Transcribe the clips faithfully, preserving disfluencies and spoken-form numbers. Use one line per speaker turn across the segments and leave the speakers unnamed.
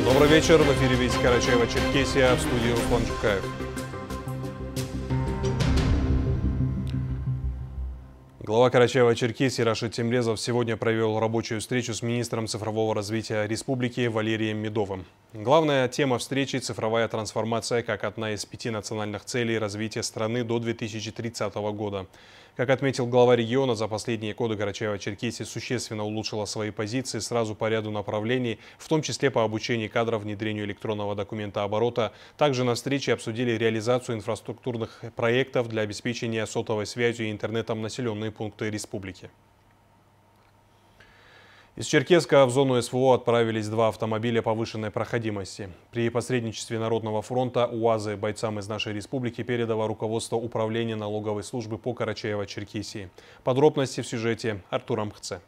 Добрый вечер. В эфире «Вести Карачаево-Черкесия», в студии Руслан Чукаев. Глава Карачаево-Черкесии Рашид Темрезов сегодня провел рабочую встречу с министром цифрового развития республики Валерием Медовым. Главная тема встречи – цифровая трансформация как одна из пяти национальных целей развития страны до две тысячи тридцатого года. Как отметил глава региона, за последние годы Карачаево-Черкесия существенно улучшила свои позиции сразу по ряду направлений, в том числе по обучению кадров внедрению электронного документооборота. Также на встрече обсудили реализацию инфраструктурных проектов для обеспечения сотовой связью и интернетом населенные пункты республики. Из Черкесска в зону СВО отправились два автомобиля повышенной проходимости. При посредничестве Народного фронта УАЗы бойцам из нашей республики передало руководство управления налоговой службы по Карачаево-Черкесии. Подробности в сюжете Артура Мхце.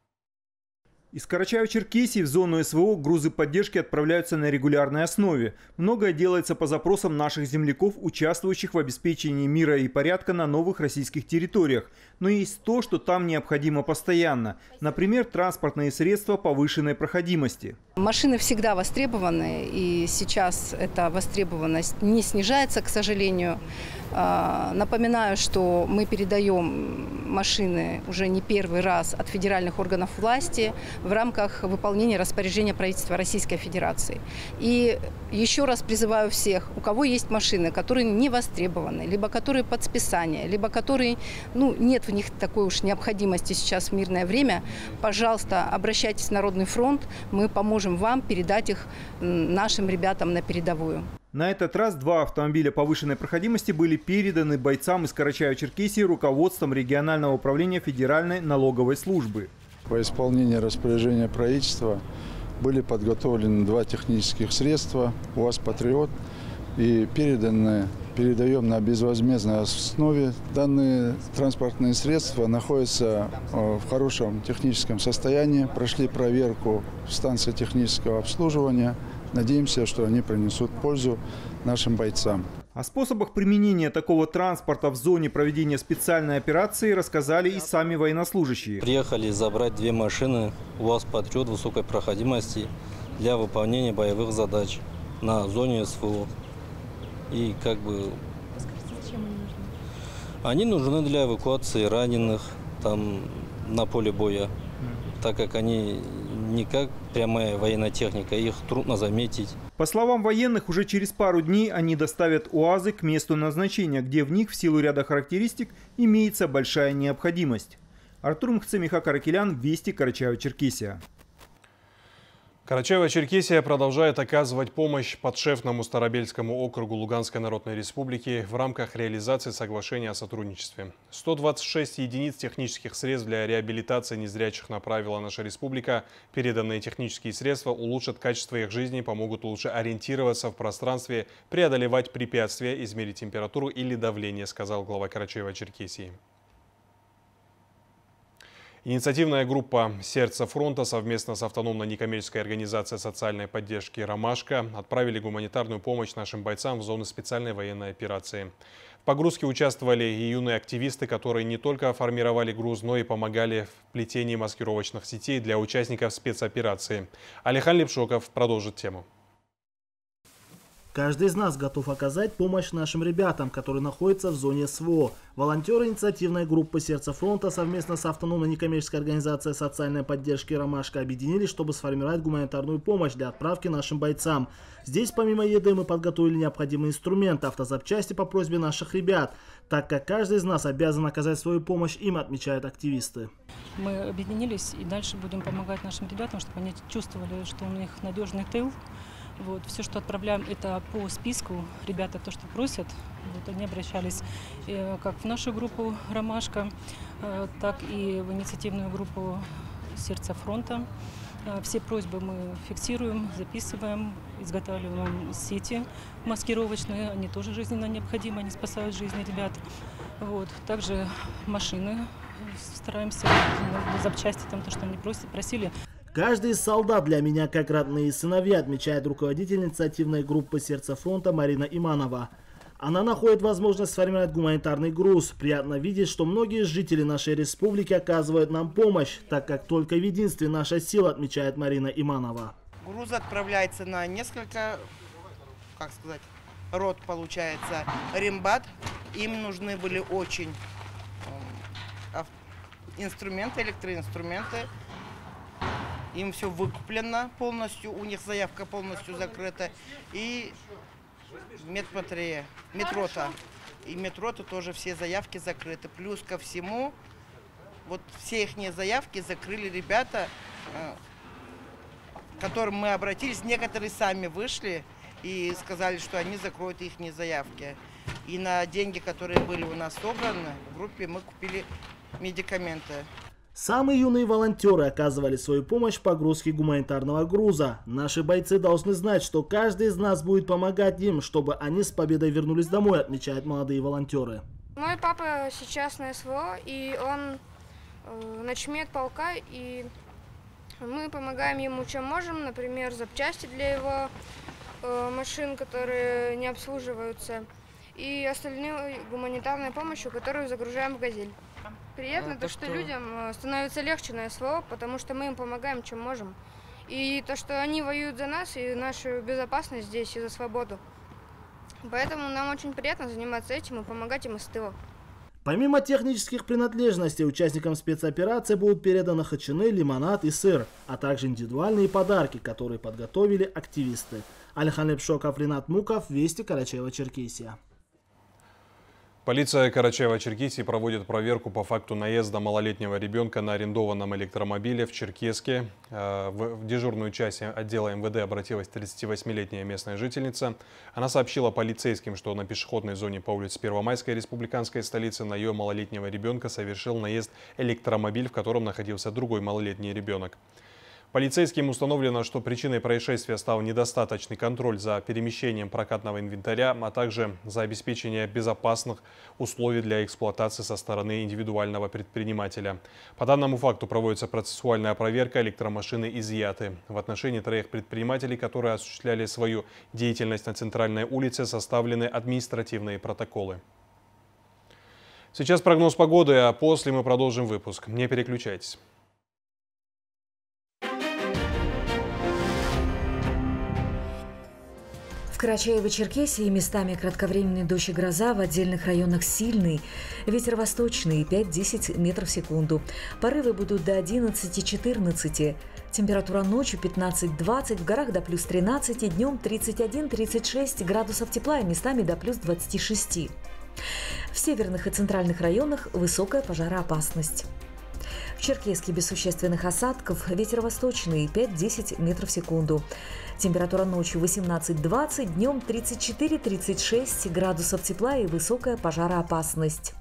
Из Карачаево-Черкесии в зону СВО грузы поддержки отправляются на регулярной основе. Многое делается по запросам наших земляков, участвующих в обеспечении мира и порядка на новых российских территориях. Но есть то, что там необходимо постоянно. Например, транспортные средства повышенной проходимости.
Машины всегда востребованы, и сейчас эта востребованность не снижается, к сожалению. Напоминаю, что мы передаем машины уже не первый раз от федеральных органов власти в рамках выполнения распоряжения правительства Российской Федерации. И еще раз призываю всех, у кого есть машины, которые не востребованы, либо которые под списание, либо которые, ну, нет в них такой уж необходимости сейчас в мирное время, пожалуйста, обращайтесь в Народный фронт, мы поможем вам передать их нашим ребятам на передовую.
На этот раз два автомобиля повышенной проходимости были переданы бойцам из Карачаево-Черкесии руководством регионального управления Федеральной налоговой службы.
По исполнению распоряжения правительства были подготовлены два технических средства УАЗ «Патриот» и переданы, передаем на безвозмездной основе. Данные транспортные средства находятся в хорошем техническом состоянии, прошли проверку в станции технического обслуживания. Надеемся, что они принесут пользу нашим бойцам.
О способах применения такого транспорта в зоне проведения специальной операции рассказали и сами военнослужащие.
Приехали забрать две машины УАЗ «Патриот» высокой проходимости для выполнения боевых задач на зоне СВО. И как бы
Зачем они нужны?
Они нужны для эвакуации раненых там на поле боя, так как они не как прямая военная техника, их трудно заметить.
По словам военных, уже через пару дней они доставят УАЗы к месту назначения, где в них в силу ряда характеристик имеется большая необходимость. Артур Мхце, Миха Каракелян, Вести, Карачаево-Черкесия.
Карачаево-Черкесия продолжает оказывать помощь подшефному Старобельскому округу Луганской Народной Республики в рамках реализации соглашения о сотрудничестве. сто двадцать шесть единиц технических средств для реабилитации незрячих направила наша республика. Переданные технические средства улучшат качество их жизни, помогут лучше ориентироваться в пространстве, преодолевать препятствия, измерить температуру или давление, сказал глава Карачаево-Черкесии. Инициативная группа «Сердце фронта» совместно с автономной некоммерческой организацией социальной поддержки «Ромашка» отправили гуманитарную помощь нашим бойцам в зоны специальной военной операции. В погрузке участвовали и юные активисты, которые не только формировали груз, но и помогали в плетении маскировочных сетей для участников спецоперации. Алихан Лепшоков продолжит тему.
Каждый из нас готов оказать помощь нашим ребятам, которые находятся в зоне СВО. Волонтеры инициативной группы «Сердце фронта» совместно с автономной некоммерческой организацией социальной поддержки «Ромашка» объединились, чтобы сформировать гуманитарную помощь для отправки нашим бойцам. Здесь помимо еды мы подготовили необходимые инструменты, автозапчасти по просьбе наших ребят, так как каждый из нас обязан оказать свою помощь им, отмечают активисты.
Мы объединились и дальше будем помогать нашим ребятам, чтобы они чувствовали, что у них надежный тыл. Вот, все, что отправляем, это по списку. Ребята то, что просят, вот, они обращались э, как в нашу группу «Ромашка», э, так и в инициативную группу «Сердце фронта». Э, все просьбы мы фиксируем, записываем, изготавливаем сети маскировочные. Они тоже жизненно необходимы, они спасают жизни ребят. Вот, также машины стараемся, запчасти, там, то, что они просят, просили.
Каждый из солдат для меня как родные сыновья, отмечает руководитель инициативной группы «Сердце фронта» Марина Иманова. Она находит возможность сформировать гуманитарный груз. Приятно видеть, что многие жители нашей республики оказывают нам помощь, так как только в единстве наша сила, отмечает Марина Иманова.
Груз отправляется на несколько, как сказать, рот, получается, рембат. Им нужны были очень инструменты, электроинструменты. Им все выкуплено полностью, у них заявка полностью закрыта. И медпатрея, метрота. И метрота тоже все заявки закрыты. Плюс ко всему, вот все их заявки закрыли ребята, к которым мы обратились. Некоторые сами вышли и сказали, что они закроют их заявки. И на деньги, которые были у нас собраны, в группе мы купили медикаменты.
Самые юные волонтеры оказывали свою помощь в погрузке гуманитарного груза. Наши бойцы должны знать, что каждый из нас будет помогать им, чтобы они с победой вернулись домой, отмечают молодые волонтеры.
Мой папа сейчас на СВО, и он э, начмет полка, и мы помогаем ему чем можем, например, запчасти для его э, машин, которые не обслуживаются, и остальной гуманитарной помощью, которую загружаем в «Газель». Приятно то, что людям становится легче на СВО, потому что мы им помогаем, чем можем. И то, что они воюют за нас и нашу безопасность здесь, и за свободу. Поэтому нам очень приятно заниматься этим и помогать им из тыла.
Помимо технических принадлежностей, участникам спецоперации будут переданы хачины, лимонад и сыр, а также индивидуальные подарки, которые подготовили активисты. Алихан Лепшоков, Ринат Муков, Вести, Карачаево-Черкесия.
Полиция Карачаево-Черкесии проводит проверку по факту наезда малолетнего ребенка на арендованном электромобиле в Черкесске. В дежурную часть отдела МВД обратилась тридцативосьмилетняя местная жительница. Она сообщила полицейским, что на пешеходной зоне по улице Первомайской республиканской столицы на ее малолетнего ребенка совершил наезд электромобиль, в котором находился другой малолетний ребенок. Полицейским установлено, что причиной происшествия стал недостаточный контроль за перемещением прокатного инвентаря, а также за обеспечение безопасных условий для эксплуатации со стороны индивидуального предпринимателя. По данному факту проводится процессуальная проверка, электромашины изъяты. В отношении троих предпринимателей, которые осуществляли свою деятельность на центральной улице, составлены административные протоколы. Сейчас прогноз погоды, а после мы продолжим выпуск. Не переключайтесь.
В Карачаево-Черкесии местами кратковременный дождь и гроза, в отдельных районах сильный. Ветер восточный пять-десять метров в секунду. Порывы будут до одиннадцати-четырнадцати. Температура ночью пятнадцать-двадцать, в горах до плюс тринадцати, днем тридцать один — тридцать шесть градусов тепла и местами до плюс двадцати шести. В северных и центральных районах высокая пожароопасность. В Черкесске без существенных осадков, ветер восточный пять-десять метров в секунду. Температура ночью восемнадцать-двадцать, днем тридцать четыре — тридцать шесть градусов тепла и высокая пожароопасность.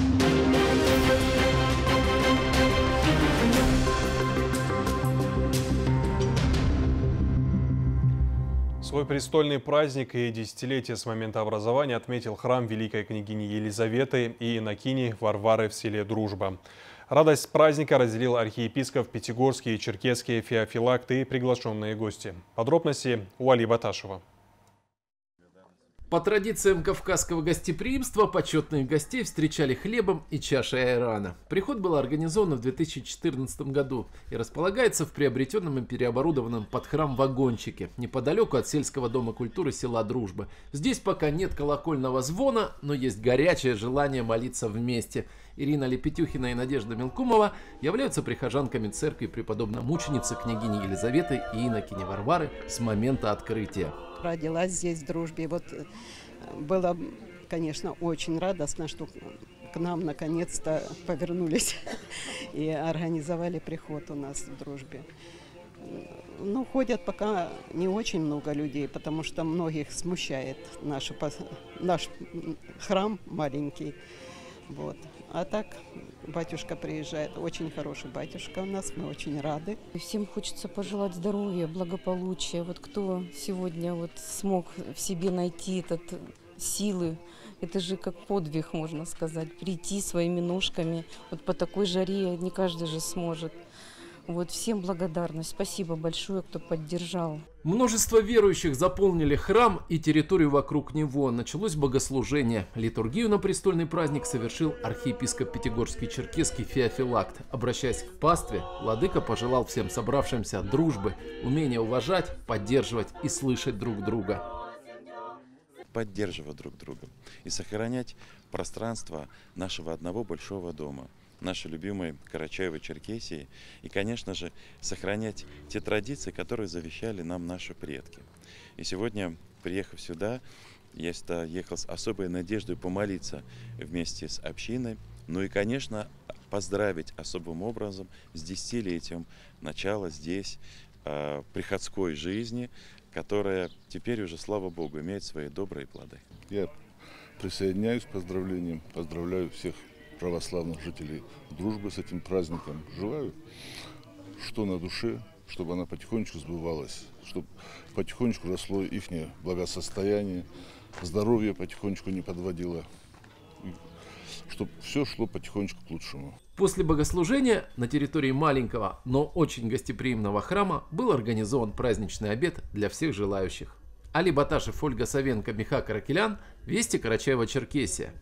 Свой престольный праздник и десятилетие с момента образования отметил храм великой княгини Елизаветы и инокини Варвары в селе Дружба. Радость праздника разделил архиепископ Пятигорский и Черкесский Феофилакт и приглашенные гости. Подробности у Али Баташева.
По традициям кавказского гостеприимства почетных гостей встречали хлебом и чашей айрана. Приход был организован в две тысячи четырнадцатом году и располагается в приобретенном и переоборудованном под храм вагончике, неподалеку от сельского дома культуры села Дружба. Здесь пока нет колокольного звона, но есть горячее желание молиться вместе. Ирина Лепетюхина и Надежда Мелкумова являются прихожанками церкви преподобно-мученицы княгини Елизаветы и инокини Варвары с момента открытия.
Родилась здесь в Дружбе. Вот было, конечно, очень радостно, что к нам наконец-то повернулись и организовали приход у нас в Дружбе. Ну, ходят пока не очень много людей, потому что многих смущает наш, наш храм маленький. Вот. А так батюшка приезжает, очень хороший батюшка у нас, мы очень рады.
Всем хочется пожелать здоровья, благополучия. Вот кто сегодня вот смог в себе найти этот силы, это же как подвиг, можно сказать, прийти своими ножками. Вот по такой жаре не каждый же сможет. Вот, всем благодарность. Спасибо большое, кто поддержал.
Множество верующих заполнили храм и территорию вокруг него. Началось богослужение. Литургию на престольный праздник совершил архиепископ Пятигорский-Черкесский Феофилакт. Обращаясь к пастве, владыка пожелал всем собравшимся дружбы, умения уважать, поддерживать и слышать друг друга.
Поддерживать друг друга и сохранять пространство нашего одного большого дома, нашей любимой Карачаево-Черкесии, и, конечно же, сохранять те традиции, которые завещали нам наши предки. И сегодня, приехав сюда, я сюда ехал с особой надеждой помолиться вместе с общиной, ну и, конечно, поздравить особым образом с десятилетием начала здесь э, приходской жизни, которая теперь уже, слава Богу, имеет свои добрые плоды.
Я присоединяюсь к поздравлениям, поздравляю всех православных жителей Дружбы с этим праздником. Желаю, что на душе, чтобы она потихонечку сбывалась, чтобы потихонечку росло их благосостояние, здоровье потихонечку не подводило, чтобы все шло потихонечку к лучшему.
После богослужения на территории маленького, но очень гостеприимного храма был организован праздничный обед для всех желающих. Али Баташев, Ольга Савенко, Миха Каракелян, Вести, Карачаево-Черкесия.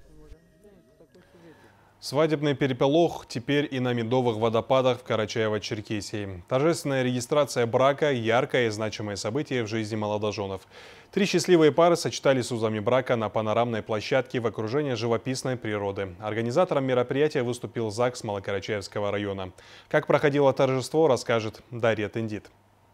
Свадебный переполох теперь и на Медовых водопадах в Карачаево-Черкесии. Торжественная регистрация брака – яркое и значимое событие в жизни молодоженов. Три счастливые пары сочетались узами брака на панорамной площадке в окружении живописной природы. Организатором мероприятия выступил ЗАГС Малокарачаевского района. Как проходило торжество, расскажет Дарья Тендит.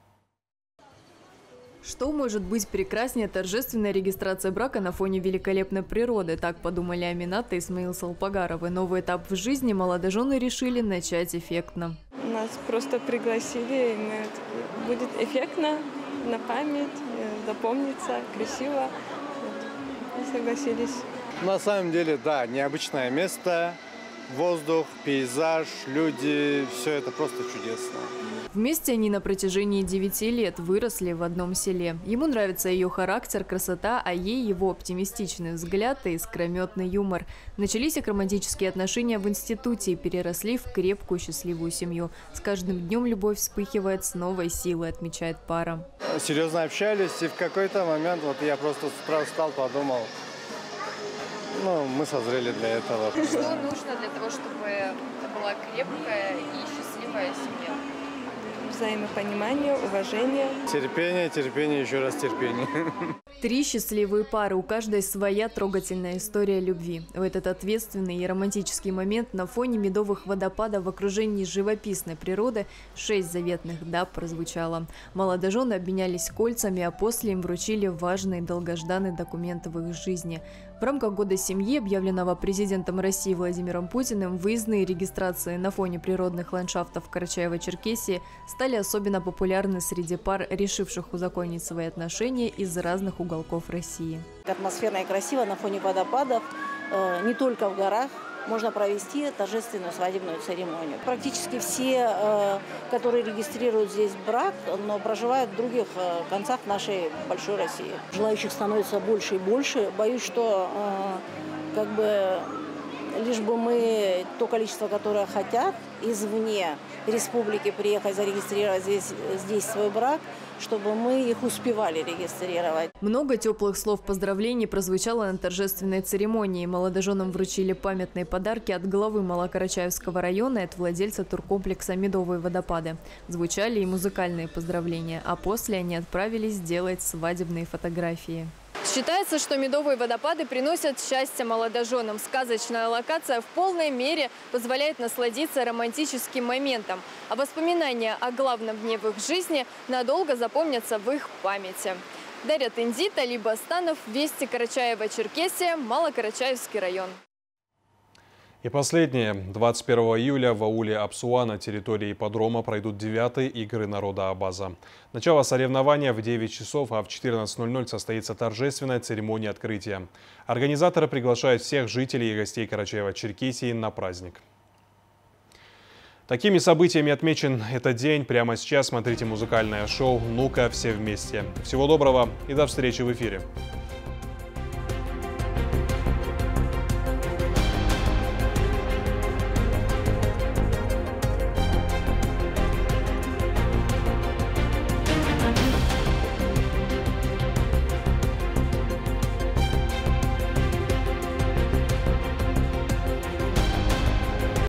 Что может быть прекраснее торжественная регистрация брака на фоне великолепной природы? Так подумали Аминат и Исмаил Салпагаровы. Новый этап в жизни молодожены решили начать эффектно.
Нас просто пригласили, и мы, будет эффектно, на память, запомнится, красиво. Вот, и согласились.
На самом деле, да, необычное место, воздух, пейзаж, люди, все это просто чудесно.
Вместе они на протяжении девяти лет выросли в одном селе. Ему нравится ее характер, красота, а ей его оптимистичный взгляд и искрометный юмор. Начались их романтические отношения в институте и переросли в крепкую счастливую семью. С каждым днем любовь вспыхивает с новой силой, отмечает пара.
Серьезно общались, и в какой-то момент вот я просто с утра встал, подумал, ну, мы созрели для этого.
Что нужно для того, чтобы это была крепкая и счастливая семья?
Взаимопонимание, уважение.
Терпение, терпение, еще раз терпение.
Три счастливые пары, у каждой своя трогательная история любви. В этот ответственный и романтический момент на фоне Медовых водопадов в окружении живописной природы шесть заветных «да» прозвучало. Молодожены обменялись кольцами, а после им вручили важные долгожданные документы в их жизни. В рамках Года семьи, объявленного президентом России Владимиром Путиным, выездные регистрации на фоне природных ландшафтов Карачаево-Черкесии стали особенно популярны среди пар, решивших узаконить свои отношения из разных уголков России.
Атмосферно и красиво на фоне водопадов, не только в горах, можно провести торжественную свадебную церемонию. Практически все, которые регистрируют здесь брак, но проживают в других концах нашей большой России. Желающих становится больше и больше. Боюсь, что как бы лишь бы мы то количество, которое хотят извне республики приехать зарегистрировать здесь, здесь свой брак, чтобы мы их успевали регистрировать.
Много теплых слов поздравлений прозвучало на торжественной церемонии. Молодоженам вручили памятные подарки от главы Малокарачаевского района и от владельца туркомплекса «Медовые водопады». Звучали и музыкальные поздравления, а после они отправились делать свадебные фотографии. Считается, что Медовые водопады приносят счастье молодоженам. Сказочная локация в полной мере позволяет насладиться романтическим моментом. А воспоминания о главном дне в их жизни надолго запомнятся в их памяти. Дарья Тендит, Али Бастанов, Вести, Карачаево-Черкесия, Малокарачаевский район.
И последнее. двадцать первого июля в ауле Апсуа на территории ипподрома пройдут девятые игры народа Абаза. Начало соревнования в девять часов, а в четырнадцать ноль ноль состоится торжественная церемония открытия. Организаторы приглашают всех жителей и гостей Карачаево-Черкесии на праздник. Такими событиями отмечен этот день. Прямо сейчас смотрите музыкальное шоу «Ну-ка, все вместе». Всего доброго и до встречи в эфире.